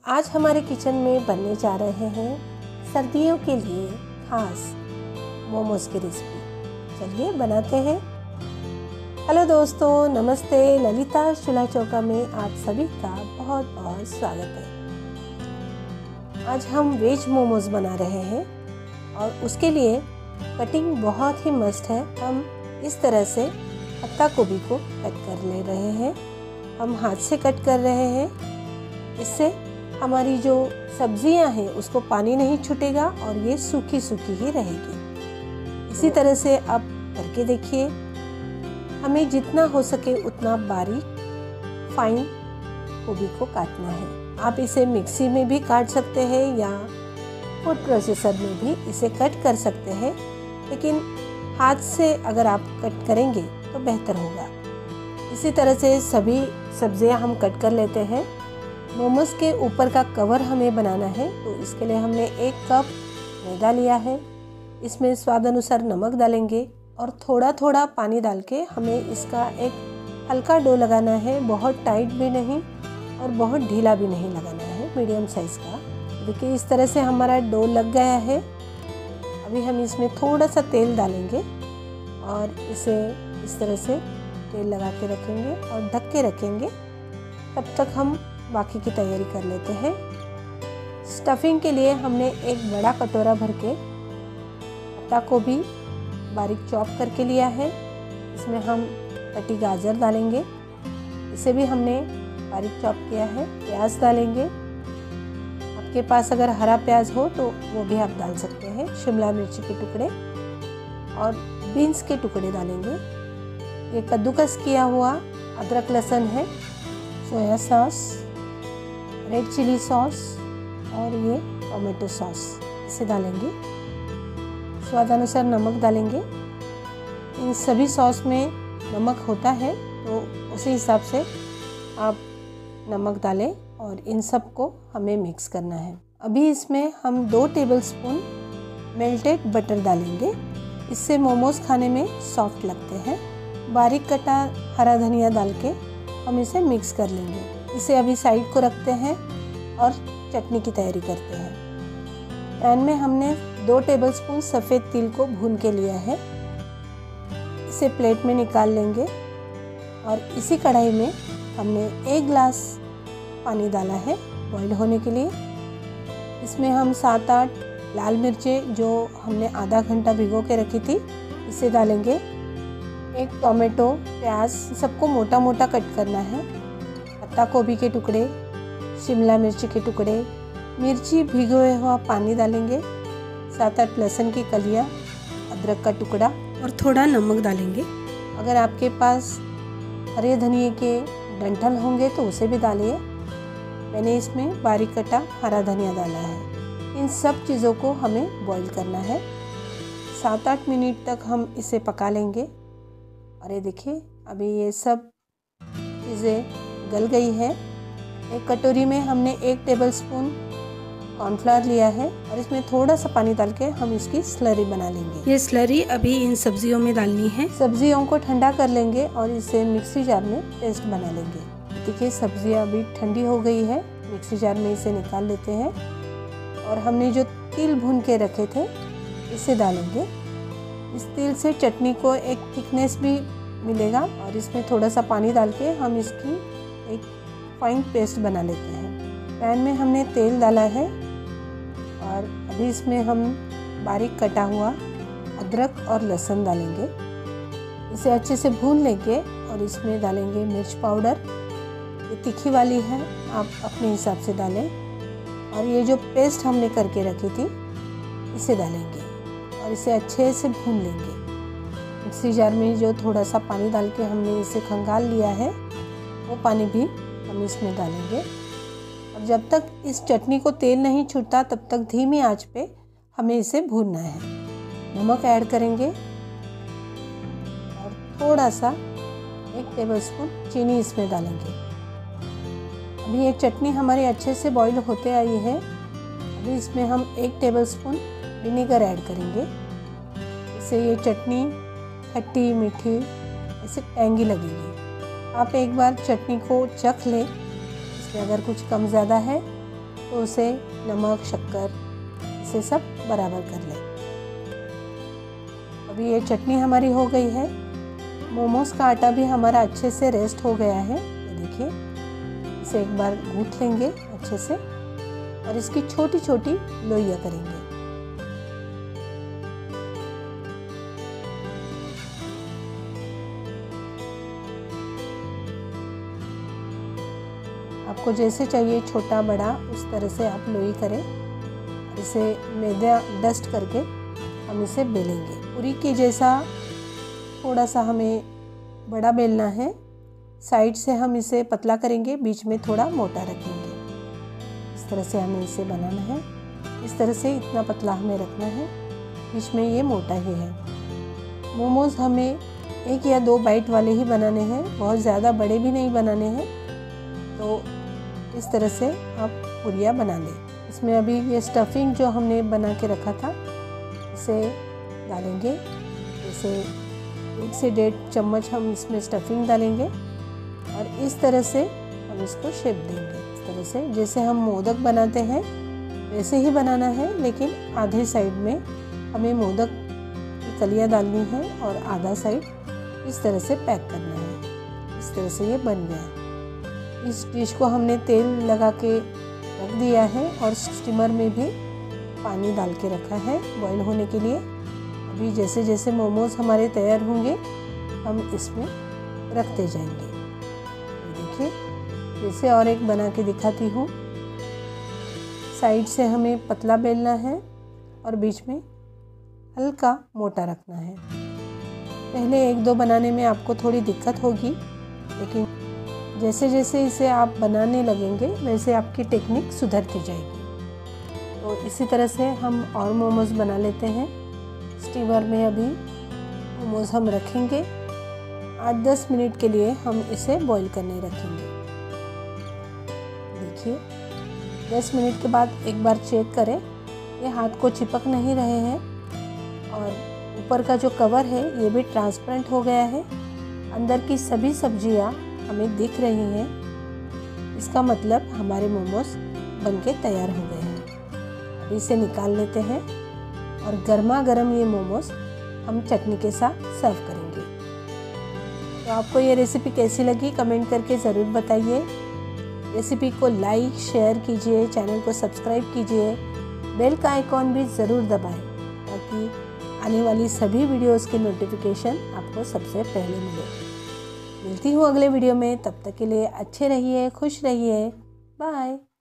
आज हमारे किचन में बनने जा रहे हैं सर्दियों के लिए खास मोमोज की रेसिपी। चलिए बनाते हैं। हेलो दोस्तों, नमस्ते। ललिता चूल्हा चौका में आप सभी का बहुत बहुत स्वागत है। आज हम वेज मोमोज बना रहे हैं और उसके लिए कटिंग बहुत ही मस्त है। हम इस तरह से पत्ता गोभी को कट कर ले रहे हैं। हम हाथ से कट कर रहे हैं। इससे हमारी जो सब्जियां हैं उसको पानी नहीं छूटेगा और ये सूखी सूखी ही रहेगी। इसी तरह से आप करके देखिए। हमें जितना हो सके उतना बारीक फाइन गोभी को काटना है। आप इसे मिक्सी में भी काट सकते हैं या फूड प्रोसेसर में भी इसे कट कर सकते हैं, लेकिन हाथ से अगर आप कट करेंगे तो बेहतर होगा। इसी तरह से सभी सब्जियां हम कट कर लेते हैं। मोमोज के ऊपर का कवर हमें बनाना है, तो इसके लिए हमने 1 कप मैदा लिया है। इसमें स्वाद अनुसार नमक डालेंगे और थोड़ा थोड़ा पानी डाल के हमें इसका एक हल्का डो लगाना है। बहुत टाइट भी नहीं और बहुत ढीला भी नहीं लगाना है, मीडियम साइज़ का। देखिए इस तरह से हमारा डो लग गया है। अभी हम इसमें थोड़ा सा तेल डालेंगे और इसे इस तरह से तेल लगा के रखेंगे और ढक के रखेंगे। तब तक हम बाकी की तैयारी कर लेते हैं। स्टफिंग के लिए हमने एक बड़ा कटोरा भर के पत्ता गोभी बारीक चॉप करके लिया है। इसमें हम कटी गाजर डालेंगे, इसे भी हमने बारीक चॉप किया है। प्याज डालेंगे, आपके पास अगर हरा प्याज हो तो वो भी आप डाल सकते हैं। शिमला मिर्च के टुकड़े और बीन्स के टुकड़े डालेंगे। ये कद्दूकस किया हुआ अदरक लहसुन है। Soya sauce, red chilli sauce और ये टोमेटो सॉस इसे डालेंगे। स्वाद अनुसार नमक डालेंगे। इन सभी सॉस में नमक होता है तो उसी हिसाब से आप नमक डालें और इन सब को हमें मिक्स करना है। अभी इसमें हम 2 टेबलस्पून मेल्टेड बटर डालेंगे। इससे मोमोज खाने में सॉफ्ट लगते हैं। बारीक कटा हरा धनिया डाल के हम इसे मिक्स कर लेंगे। इसे अभी साइड को रखते हैं और चटनी की तैयारी करते हैं। पैन में हमने 2 टेबलस्पून सफ़ेद तिल को भून के लिया है। इसे प्लेट में निकाल लेंगे और इसी कढ़ाई में हमने 1 गिलास पानी डाला है बॉईल होने के लिए। इसमें हम 7-8 लाल मिर्चें जो हमने आधा घंटा भिगो के रखी थी इसे डालेंगे। 1 टोमेटो, प्याज सबको मोटा मोटा कट करना है। पत्ता गोभी के टुकड़े, शिमला मिर्च के टुकड़े, मिर्ची भिगोए हुआ पानी डालेंगे। 7-8 लहसुन की कलियाँ, अदरक का टुकड़ा और थोड़ा नमक डालेंगे। अगर आपके पास हरे धनिए के डंठल होंगे तो उसे भी डालिए। मैंने इसमें बारीक कटा हरा धनिया डाला है। इन सब चीज़ों को हमें बॉईल करना है। 7-8 मिनट तक हम इसे पका लेंगे। और ये देखिए अभी ये सब चीज़ें गल गई है। एक कटोरी में हमने 1 टेबलस्पून कॉर्नफ्लावर लिया है और इसमें थोड़ा सा पानी डाल के हम इसकी स्लरी बना लेंगे। ये स्लरी अभी इन सब्जियों में डालनी है। सब्जियों को ठंडा कर लेंगे और इसे मिक्सी जार में पेस्ट बना लेंगे। देखिए सब्जियां अभी ठंडी हो गई है। मिक्सी जार में इसे निकाल लेते हैं और हमने जो तिल भून के रखे थे इसे डालेंगे। इस तिल से चटनी को एक थिकनेस भी मिलेगा और इसमें थोड़ा सा पानी डाल के हम इसकी एक फाइन पेस्ट बना लेते हैं। पैन में हमने तेल डाला है और अभी इसमें हम बारीक कटा हुआ अदरक और लहसुन डालेंगे। इसे अच्छे से भून लेंगे और इसमें डालेंगे मिर्च पाउडर। ये तीखी वाली है, आप अपने हिसाब से डालें। और ये जो पेस्ट हमने करके रखी थी इसे डालेंगे और इसे अच्छे से भून लेंगे। मिक्सी जार में जो थोड़ा सा पानी डाल के हमने इसे खंगाल लिया है वो पानी भी हम इसमें डालेंगे। और जब तक इस चटनी को तेल नहीं छूटता तब तक धीमी आंच पे हमें इसे भूनना है। नमक ऐड करेंगे और थोड़ा सा 1 टेबलस्पून चीनी इसमें डालेंगे। अभी ये चटनी हमारी अच्छे से बॉईल होते आई है। अभी इसमें हम 1 टेबलस्पून विनेगर ऐड करेंगे। इससे ये चटनी खट्टी मीठी ऐसे टैंगी लगेगी। आप एक बार चटनी को चख लें, इसमें अगर कुछ कम ज़्यादा है तो उसे नमक, शक्कर इसे सब बराबर कर लें। अभी ये चटनी हमारी हो गई है। मोमोज का आटा भी हमारा अच्छे से रेस्ट हो गया है। ये देखिए, इसे एक बार गूंथ लेंगे अच्छे से और इसकी छोटी छोटी लोइयां करेंगे। आपको जैसे चाहिए छोटा बड़ा उस तरह से आप लोई करें। इसे मैदा डस्ट करके हम इसे बेलेंगे। पूरी के जैसा थोड़ा सा हमें बड़ा बेलना है। साइड से हम इसे पतला करेंगे, बीच में थोड़ा मोटा रखेंगे। इस तरह से हमें इसे बनाना है। इस तरह से इतना पतला हमें रखना है, बीच में ये मोटा ही है। मोमोज हमें 1 या 2 बाइट वाले ही बनाने हैं, बहुत ज़्यादा बड़े भी नहीं बनाने हैं। तो इस तरह से आप पूरियाँ बना लें। इसमें अभी ये स्टफिंग जो हमने बना के रखा था इसे डालेंगे। जैसे 1 से 1.5 चम्मच हम इसमें स्टफिंग डालेंगे और इस तरह से हम इसको शेप देंगे। इस तरह से जैसे हम मोदक बनाते हैं वैसे ही बनाना है, लेकिन आधे साइड में हमें मोदक की कलियाँ डालनी है और आधा साइड इस तरह से पैक करना है। इस तरह से ये बन गया है। इस डिश को हमने तेल लगा के रख दिया है और स्टीमर में भी पानी डाल के रखा है बॉईल होने के लिए। अभी जैसे जैसे मोमोज हमारे तैयार होंगे हम इसमें रखते जाएंगे। देखिए, जैसे और एक बना के दिखाती हूँ। साइड से हमें पतला बेलना है और बीच में हल्का मोटा रखना है। पहले 1-2 बनाने में आपको थोड़ी दिक्कत होगी, लेकिन जैसे जैसे इसे आप बनाने लगेंगे वैसे आपकी टेक्निक सुधरती जाएगी। तो इसी तरह से हम और मोमोज बना लेते हैं। स्टीमर में अभी मोमोज हम रखेंगे। 8-10 मिनट के लिए हम इसे बॉईल करने रखेंगे। देखिए, 10 मिनट के बाद एक बार चेक करें, ये हाथ को चिपक नहीं रहे हैं और ऊपर का जो कवर है ये भी ट्रांसपेरेंट हो गया है। अंदर की सभी सब्जियां हमें दिख रही हैं। इसका मतलब हमारे मोमोज बनके तैयार हो गए हैं। अब इसे निकाल लेते हैं और गर्मा गर्म ये मोमोज हम चटनी के साथ सर्व करेंगे। तो आपको ये रेसिपी कैसी लगी कमेंट करके ज़रूर बताइए। रेसिपी को लाइक शेयर कीजिए, चैनल को सब्सक्राइब कीजिए, बेल का आइकॉन भी ज़रूर दबाएं ताकि आने वाली सभी वीडियोस की नोटिफिकेशन आपको सबसे पहले मिले। मिलती हूँ अगले वीडियो में, तब तक के लिए अच्छे रहिए, खुश रहिए, बाय।